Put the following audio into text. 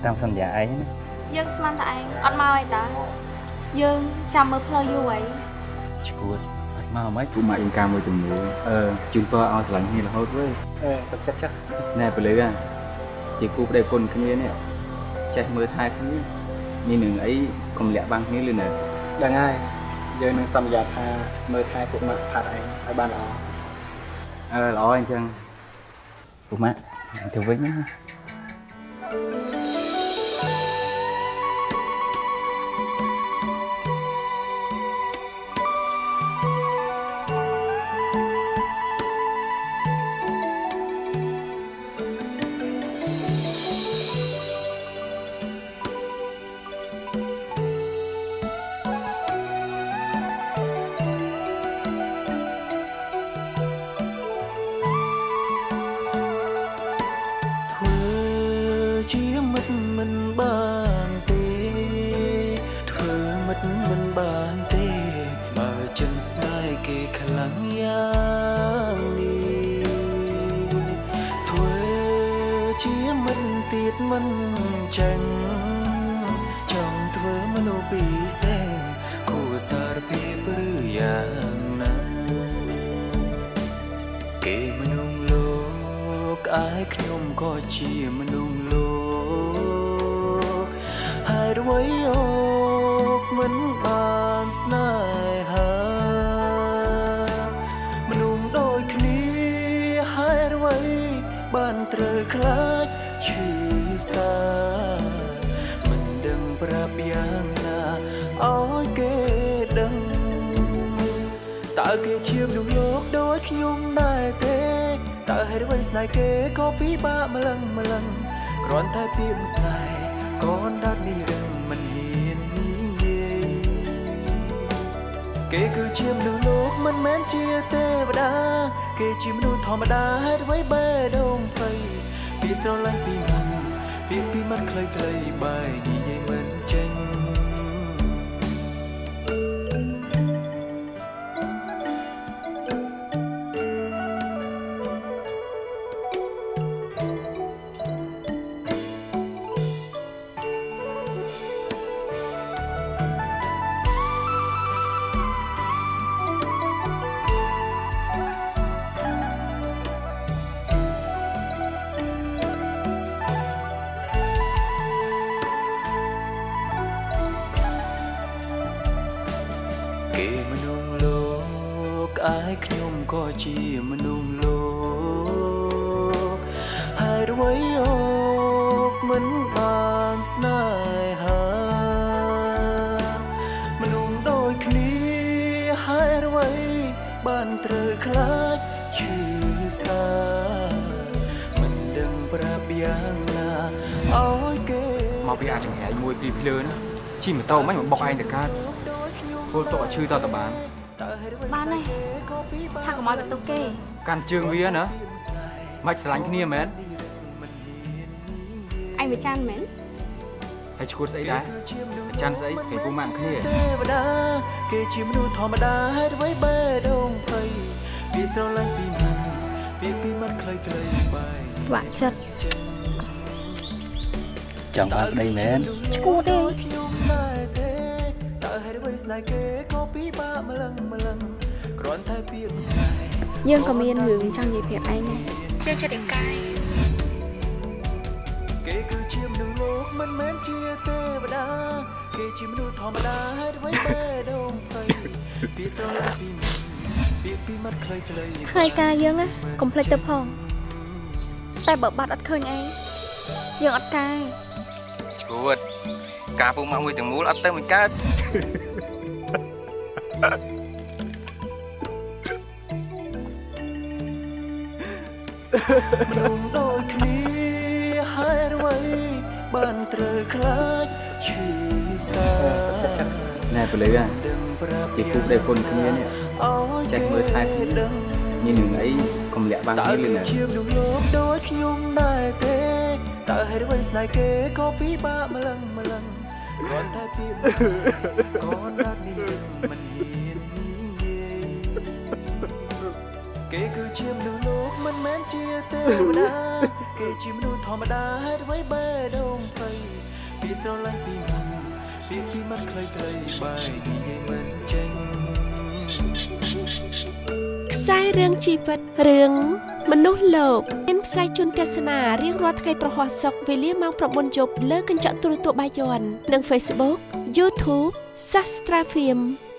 តាមសន្យាអីណាយើងស្មានតែឯងអត់មកអីតាយើងចាំមើលផ្លូវយូរអីឈួតអត់មកមិនគូមកអ៊ីនកាមួយចំនួនជូនពរឲ្យស្រឡាញ់គ្នារហូតវិញទឹកចិត្តចាស់ណែពលឺជាគូប្តីប្រពន្ធគ្នានេះចេះមើលថែគ្នាមាននឹងអីកុំលាក់បាំងគ្នាលឺណាដឹងហើយយើងនឹងសន្យាថាមើលថែពុកម៉ាក់ស្ថាតឯងឲ្យបានល្អល្អអញ្ចឹងពុកម៉ាក់ទៅវិញណាជិះម៉ូតូមិនបុកឯងទៅកើតពលតោះឈឺតើតបានបានហើយថាកុំឲ្យបន្ទុកគេកាន់ជើងវាណាមិនស្រឡាញ់គ្នាមែនអញវាចាន់មែនហើយឈួតស្អីដែរចាន់ស្អីគេពូម៉ាក់គ្នាគេជាមនុស្សធម្មតាហេតុអ្វីបែដងភ័យពីស្រឡាញ់ពីមុនពីមាត់ខ្លីបាយវាក់ចិត្តចង់បានប្តីមែនឈួតទេយើងក៏មានរឿងចង់និយាយប្រាប់ឯងដែរយើងចិត្តឯកាយគេគឺជាមនុស្សលោកមិនមែនជាទេវតាគេជាមនុស្សធម្មតាហេតុអ្វីបែដងភ័យពីស្រឡាញ់ពីមាត់ខ្លីថ្ងៃការយើងណាកុំភ្លេចទៅផងតែបើបាត់អត់ឃើញឯងយើងអត់កាយឈួតការពូម៉ាក់មួយទាំងមូលអត់ទៅមិនកើតមនុស្សដូចគ្នាហើយអ្វីបានត្រូវខ្លាចឈឺសាណែពលឺជាគូប្តីប្រពន្ធគ្នានេះចេះមើលថែគ្នាមាននឹងអីកុំលាក់បាំងគ្នាលឺណាជាមនុស្សលោកដូចខ្ញុំដែរទេតើហេតុអ្វីស្នេហ៍គេក៏ពិបាកម្លឹងគ្រាន់តែពីកូនដល់នេះមិនហ៊ាននិយាយគេគឺជាមនុស្សលោកមិនមែនជាទេវតាគេជាមនុស្សធម្មតាហេតុអ្វីបែរដងភ័យពីស្រឡាញ់ពីមុនពីមិនខ្លីបែរនិយាយមិនចេញខ្សែរឿងជីវិតរឿងមនុស្សលោកមានផ្សាយជូនទស្សនារៀងរាល់ថ្ងៃប្រហោះសុកវេលាម៉ោង 9 យប់លើកញ្ចក់ទូរទស្សន៍បាយ័ននិង Facebook YouTube Sastra Film